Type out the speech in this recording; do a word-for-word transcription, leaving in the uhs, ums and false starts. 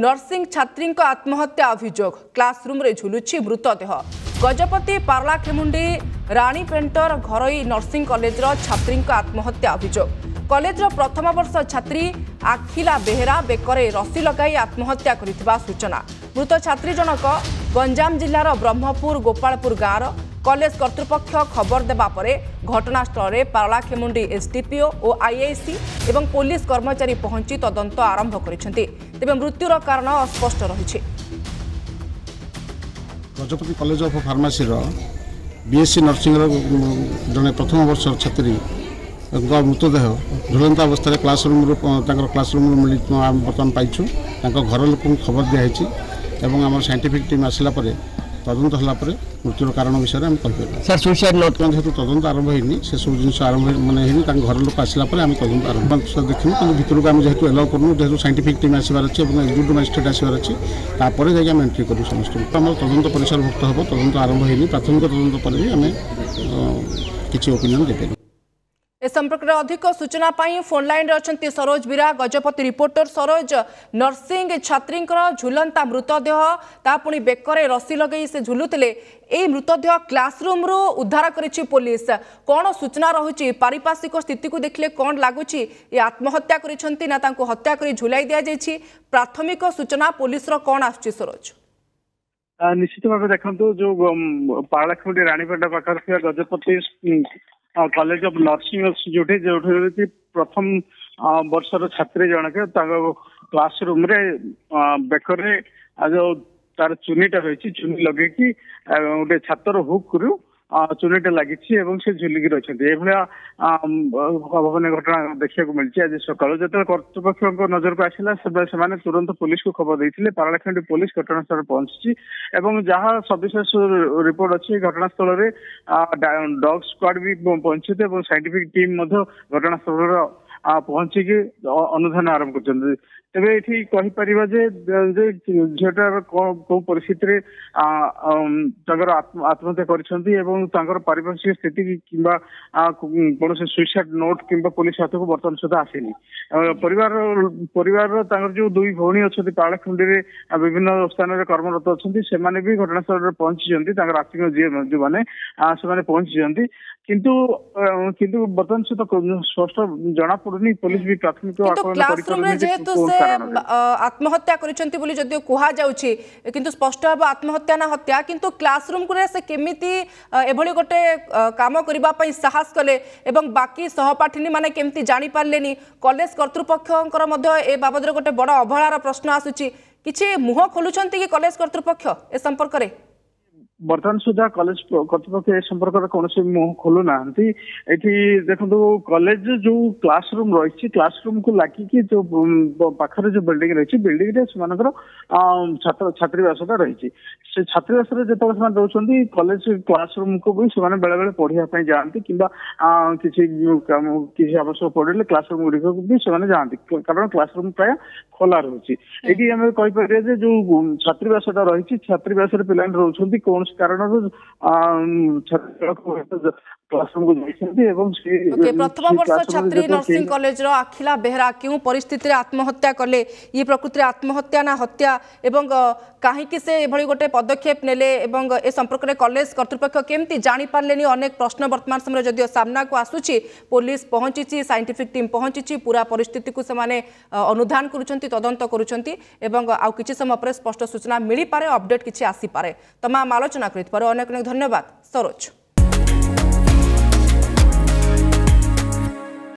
Nursing छात्री आत्महत्या अभियोग classroom रे झुलुछि मृतदेह। गजपति पार्लाखेमुंडी राणी पेंटर घरोई नर्सिंग कॉलेज छात्री आत्महत्या अभियोग। कॉलेज प्रथम वर्ष छात्री आखिला बेहेरा बेकरे रसी लगाई आत्महत्या करिथिबा सूचना। मृत छात्री जनक गंजाम जिलार ब्रह्मपुर गोपालपुर गाँव। कॉलेज कर्तृपक्ष खबर देबा परे घटनास्थल में पार्लाखेमुंडी एसडीपीओ और आईआईसी एवं पुलिस कर्मचारी पहुंची तदंत आरंभ करिसेंती। तेबे मृत्युर कारण अस्पष्ट रहिछि। Gajapati college of pharmacy BSc nursing जड़े प्रथम वर्ष छात्री मृतदेह झुलंत अवस्था क्लासरूम क्लासरूम मिली बर्तमान पाइछु। घर लोक खबर दिखाई एवं आम साइंटिफिक टीम आसला तदंत होला मृत्युर कारण विषय आम कहीपर सर सुसाइड नोट जेहतु तदंत आरंभ होनी से सब जिन आरंभ मानने घर लोक आसला आम तदंत आरंभ देखिनु कि भितर आम जेहतु एलाउ करूँ जेहतु साइंटिफिक टीम आसबार अच्छे एग्जीक्यूटिव मजिस्ट्रेट आसबार अच्छे तापर जाकि आम एंट्री करूँ समस्त आम तदंत परिसरभुक्त हम तदंत आरंभ होनी प्राथमिक तदंत पर भी आम किसी ओपिनियन देपेनु। ए संपर्क में अधिक सूचना पाई फोन लाइन रे अछंती सरोज बीरा गजपति रिपोर्टर। सरोज, नर्सिंग छात्री झुलंता मृतदेह ता पुणी बेकरे रसी लगे से झुलुले ए मृतदेह क्लासरूम रु उद्धार करिछि पुलिस। कौन सूचना रहुछि पारिपार्श्विक स्थिति को देखले कौन लगुच ये आत्महत्या करिसंती ना तांको हत्या करी झुलाई दिया जायछि? प्राथमिक सूचना पुलिस रो कौन आछछि सरोज? निश्चित भाव देखो जो पार्लाखेमुंडी रानीपेंटा पाखर Gajapati college of nursing institute जो प्रथम वर्षर छात्री जनक क्लासरूम रे बेकरे जो तार चुनीटा रही चुनी लगे कि गोटे छातर हुक रु चुनीटा लगी से झुलिकी रही मैंने घटना देखा मिली। आज सकाल जो कर्तृपक्ष नजर को आसला से तुरंत पुलिस को खबर देते पार्लाखेमुंडी पुलिस घटनास्थल पहुंची जहाँ सविशेष रिपोर्ट अच्छी घटनास्थल में डॉग स्क्वाड भी पहुंची साइंटिफिक टीम घटनास्थल पहुंचिकी अनुधान आरंभ कर। तेरे ये कहीपर झीटार कौ परिस्थिति आत्महत्या कर पारिपार्श्विक स्थिति कि कौन सुइसाइड नोट कि पुलिस हाथ को बर्तमान सुधा आसनी। परिवार परिवार जो दुई भौणी अच्छा पार्लाखेमुंडी विभिन्न स्थान में कर्मरत अच्छा से भी घटनास्थल में पहुंची आर्थिक जी जो मैंने से पहुंची किंतु किंतु बर्तमान सहित स्पष्ट जना पड़ुनी पुलिस भी प्राथमिक आत्महत्या करिसेंती बोली जदियो कुहा जाउछि किंतु स्पष्ट भाव आत्महत्या ना हत्या किंतु क्लासरूम को से केमिति एभली गोटे काम करबा पई साहस कले एवं बाकी सहपाठिनी माने केमिति जानि पारलेनी कॉलेज कर्तृपक्षकर मध्ये ए बाबद गोटे बड़ अवहेलार प्रश्न आसुछि किछि मुह खोलुछंती कि कॉलेज कर्तृपक्ष ए संपर्क रे? बर्तमान सुधा कॉलेज कर्तृपक्ष ए संपर्क में कौन मुह खोलु ना देखो कॉलेज जो क्लासरूम रही क्लासरूम को लागिकी जो पाखर जो बिल्डिंग रही बिल्डिंग छात्र छात्रीवासटा रही से छात्रीवास जो रोचे कॉलेज क्लासरूम को भी बेले बेले पढ़ाई जाती कि किसी आवश्यक पड़े क्लासरूम गुड़िक भी जाती कारण क्लासरूम प्राय खोला रोचे। ये आम कहीपर जो छात्रीवासटा रही छात्रीवास पिला रोचे कौन कारण क्लासरूम को प्रथम वर्ष छात्री नर्सिंग कॉलेज रो आखिला बेहरा क्यों परिस्थिति आत्महत्या कले ये प्रकृति आत्महत्या ना हत्या एवं कहीं से एभली गोटे पदक्षेप नेले एवं ए संपर्क में कॉलेज कर्तृपक्ष केमती जानी पारलेनी अनेक प्रश्न वर्तमान समय जदियो सामना को आसुची पुलिस पहुंची साइंटिफिक टीम पहुंची पूरा परिस्थिति को से अनुधान करुछंती तदंत करुछंती एवं आउ किछि समय पर स्पष्ट सूचना मिली पारे अपडेट किछि आसी पारे तमाम आलोचना करित पर अनेक अनेक धन्यवाद सरोज।